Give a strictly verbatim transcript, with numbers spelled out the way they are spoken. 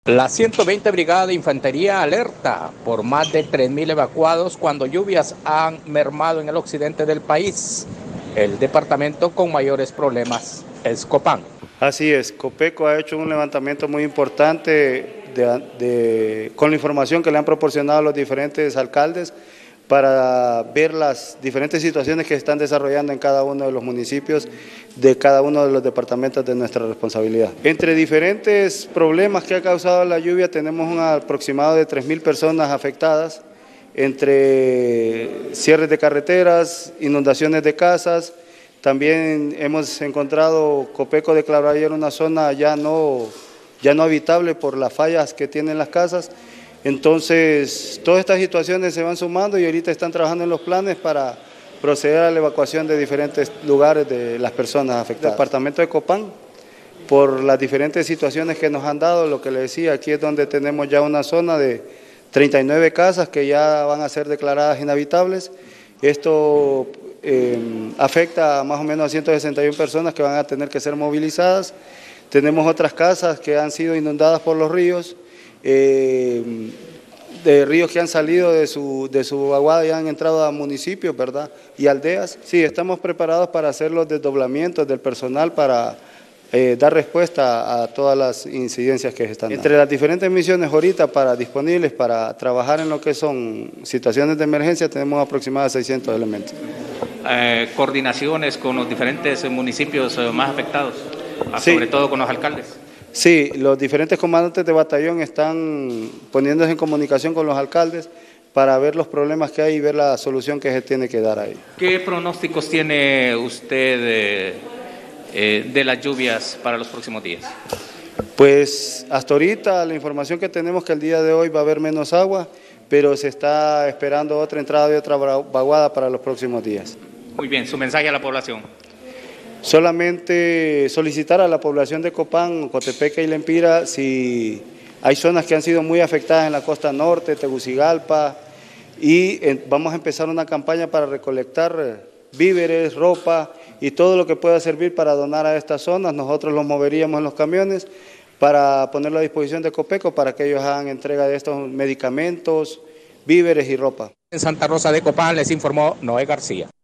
La ciento veinte Brigada de Infantería alerta por más de tres mil evacuados cuando lluvias han mermado en el occidente del país. El departamento con mayores problemas es Copán. Así es, Copeco ha hecho un levantamiento muy importante de, de, con la información que le han proporcionado los diferentes alcaldes para ver las diferentes situaciones que se están desarrollando en cada uno de los municipios de cada uno de los departamentos de nuestra responsabilidad. Entre diferentes problemas que ha causado la lluvia tenemos un aproximado de tres mil personas afectadas, entre cierres de carreteras, inundaciones de casas. También hemos encontrado, Copeco declaró ayer una zona ya no, ya no habitable por las fallas que tienen las casas. Entonces, todas estas situaciones se van sumando y ahorita están trabajando en los planes para proceder a la evacuación de diferentes lugares de las personas afectadas. El departamento de Copán, por las diferentes situaciones que nos han dado, lo que le decía, aquí es donde tenemos ya una zona de treinta y nueve casas que ya van a ser declaradas inhabitables. Esto eh, afecta a más o menos a ciento sesenta y una personas que van a tener que ser movilizadas. Tenemos otras casas que han sido inundadas por los ríos. Eh, de ríos que han salido de su, de su aguada y han entrado a municipios, ¿verdad? Y aldeas. Sí, estamos preparados para hacer los desdoblamientos del personal para eh, dar respuesta a todas las incidencias que se están dando. Entre las diferentes misiones ahorita para disponibles para trabajar en lo que son situaciones de emergencia tenemos aproximadamente seiscientos elementos. Eh, coordinaciones con los diferentes municipios más afectados, sí. Sobre todo con los alcaldes. Sí, los diferentes comandantes de batallón están poniéndose en comunicación con los alcaldes para ver los problemas que hay y ver la solución que se tiene que dar ahí. ¿Qué pronósticos tiene usted de, eh, de las lluvias para los próximos días? Pues hasta ahorita la información que tenemos es que el día de hoy va a haber menos agua, pero se está esperando otra entrada de otra vaguada para los próximos días. Muy bien, su mensaje a la población. Solamente solicitar a la población de Copán, Cotepeque y Lempira, si hay zonas que han sido muy afectadas en la costa norte, Tegucigalpa, y vamos a empezar una campaña para recolectar víveres, ropa y todo lo que pueda servir para donar a estas zonas. Nosotros los moveríamos en los camiones para ponerlo a disposición de Copeco para que ellos hagan entrega de estos medicamentos, víveres y ropa. En Santa Rosa de Copán les informó Noé García.